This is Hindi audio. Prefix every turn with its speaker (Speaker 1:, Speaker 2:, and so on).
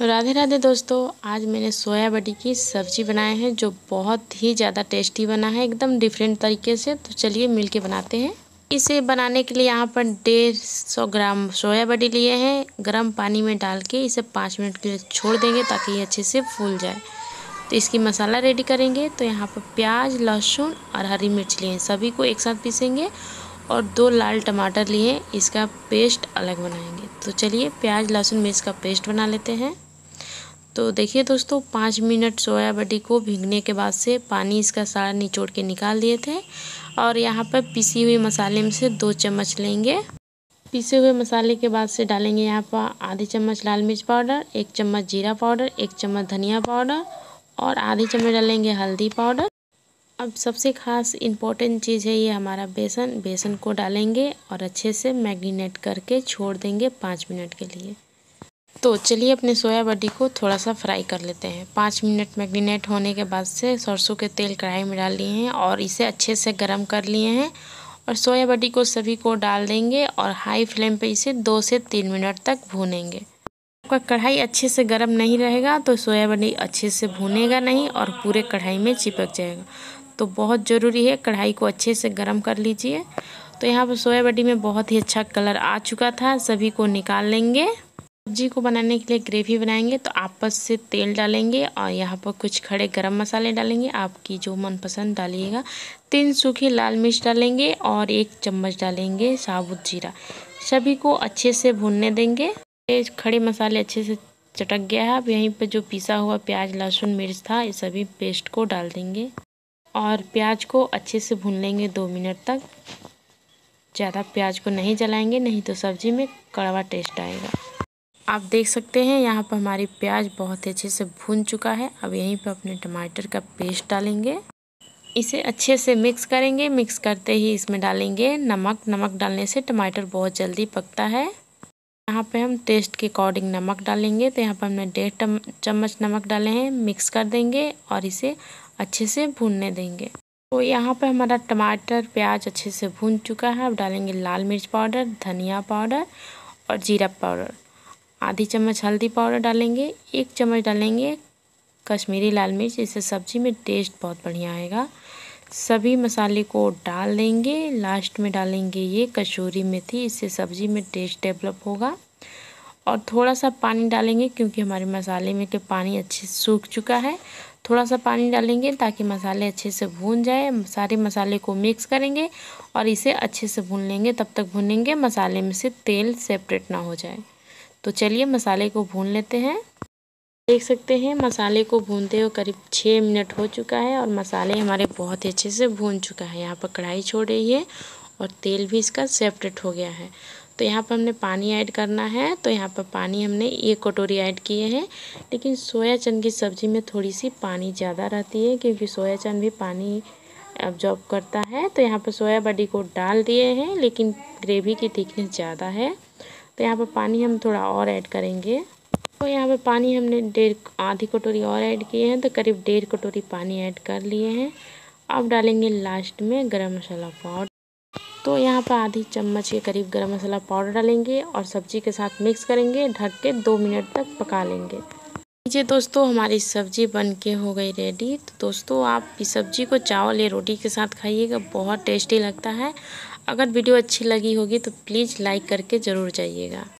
Speaker 1: राधे राधे दोस्तों, आज मैंने सोया बड़ी की सब्ज़ी बनाए हैं जो बहुत ही ज़्यादा टेस्टी बना है, एकदम डिफरेंट तरीके से। तो चलिए मिलके बनाते हैं। इसे बनाने के लिए यहाँ पर 150 ग्राम सोया बड़ी लिए हैं। गर्म पानी में डाल के इसे 5 मिनट के लिए छोड़ देंगे ताकि ये अच्छे से फूल जाए। तो इसकी मसाला रेडी करेंगे। तो यहाँ पर प्याज, लहसुन और हरी मिर्च लिए हैं, सभी को एक साथ पीसेंगे और 2 लाल टमाटर लिए, इसका पेस्ट अलग बनाएंगे। तो चलिए प्याज, लहसुन, मिर्च का पेस्ट बना लेते हैं। तो देखिए दोस्तों, 5 मिनट सोया बड़ी को भीगने के बाद से पानी इसका सारा निचोड़ के निकाल दिए थे। और यहाँ पर पिसी हुई मसाले में से 2 चम्मच लेंगे। पिसे हुए मसाले के बाद से डालेंगे यहाँ पर आधी चम्मच लाल मिर्च पाउडर, 1 चम्मच जीरा पाउडर, 1 चम्मच धनिया पाउडर और आधी चम्मच डालेंगे हल्दी पाउडर। अब सबसे खास इम्पोर्टेंट चीज़ है ये हमारा बेसन। बेसन को डालेंगे और अच्छे से मैरिनेट करके छोड़ देंगे 5 मिनट के लिए। तो चलिए अपने सोया बड़ी को थोड़ा सा फ्राई कर लेते हैं। 5 मिनट मैरिनेट होने के बाद से सरसों के तेल कढ़ाई में डाल लिए हैं और इसे अच्छे से गर्म कर लिए हैं। और सोया बड़ी को सभी को डाल देंगे और हाई फ्लेम पे इसे 2 से 3 मिनट तक भूनेंगे। आपका कढ़ाई अच्छे से गर्म नहीं रहेगा तो सोया बड़ी अच्छे से भूनेगा नहीं और पूरे कढ़ाई में चिपक जाएगा। तो बहुत ज़रूरी है कढ़ाई को अच्छे से गर्म कर लीजिए। तो यहाँ पर सोया बड़ी में बहुत ही अच्छा कलर आ चुका था, सभी को निकाल लेंगे। सब्जी को बनाने के लिए ग्रेवी बनाएंगे तो आपस से तेल डालेंगे और यहाँ पर कुछ खड़े गरम मसाले डालेंगे, आपकी जो मनपसंद डालिएगा। 3 सूखी लाल मिर्च डालेंगे और 1 चम्मच डालेंगे साबुत जीरा। सभी को अच्छे से भूनने देंगे। ये खड़े मसाले अच्छे से चटक गया है। अब यहीं पर जो पिसा हुआ प्याज, लहसुन, मिर्च था, ये सभी पेस्ट को डाल देंगे और प्याज को अच्छे से भून लेंगे 2 मिनट तक। ज़्यादा प्याज को नहीं जलाएंगे, नहीं तो सब्जी में कड़वा टेस्ट आएगा। आप देख सकते हैं यहाँ पर हमारी प्याज बहुत अच्छे से भून चुका है। अब यहीं पर अपने टमाटर का पेस्ट डालेंगे, इसे अच्छे से मिक्स करेंगे। मिक्स करते ही इसमें डालेंगे नमक। नमक डालने से टमाटर बहुत जल्दी पकता है। यहाँ पे हम टेस्ट के अकॉर्डिंग नमक डालेंगे। तो यहाँ पर हमने 1.5 चम्मच नमक डाले हैं। मिक्स कर देंगे और इसे अच्छे से भूनने देंगे। तो यहाँ पर हमारा टमाटर, प्याज अच्छे से भून चुका है। अब डालेंगे लाल मिर्च पाउडर, धनिया पाउडर और जीरा पाउडर। आधी चम्मच हल्दी पाउडर डालेंगे, 1 चम्मच डालेंगे कश्मीरी लाल मिर्च, इससे सब्जी में टेस्ट बहुत बढ़िया आएगा। सभी मसाले को डाल देंगे। लास्ट में डालेंगे ये कसूरी मेथी, इससे सब्जी में टेस्ट डेवलप होगा। और थोड़ा सा पानी डालेंगे क्योंकि हमारे मसाले में के पानी अच्छे से सूख चुका है। थोड़ा सा पानी डालेंगे ताकि मसाले अच्छे से भून जाए। सारे मसाले को मिक्स करेंगे और इसे अच्छे से भून लेंगे। तब तक भूनेंगे मसाले में से तेल सेपरेट ना हो जाए। तो चलिए मसाले को भून लेते हैं। देख सकते हैं मसाले को भूनते हुए करीब 6 मिनट हो चुका है और मसाले हमारे बहुत अच्छे से भून चुका है। यहाँ पर कढ़ाई छोड़ रही है और तेल भी इसका सेपरेट हो गया है। तो यहाँ पर हमने पानी ऐड करना है। तो यहाँ पर पानी हमने 1 कटोरी ऐड किए हैं। लेकिन सोया चंक की सब्ज़ी में थोड़ी सी पानी ज़्यादा रहती है क्योंकि सोया चंक भी पानी अब्जॉर्ब करता है। तो यहाँ पर सोया बड़ी को डाल दिए हैं, लेकिन ग्रेवी की थिकनेस ज़्यादा है तो यहाँ पर पानी हम थोड़ा और ऐड करेंगे। तो यहाँ पर पानी हमने आधी कटोरी और ऐड किए हैं, तो करीब 1.5 कटोरी पानी ऐड कर लिए हैं। अब डालेंगे लास्ट में गरम मसाला पाउडर। तो यहाँ पर आधी चम्मच के करीब गरम मसाला पाउडर डालेंगे और सब्जी के साथ मिक्स करेंगे। ढक के 2 मिनट तक पका लेंगे। लीजिए दोस्तों, हमारी सब्जी बन के हो गई रेडी। तो दोस्तों, आप इस सब्जी को चावल या रोटी के साथ खाइएगा, बहुत टेस्टी लगता है। अगर वीडियो अच्छी लगी होगी तो प्लीज़ लाइक करके ज़रूर जाइएगा।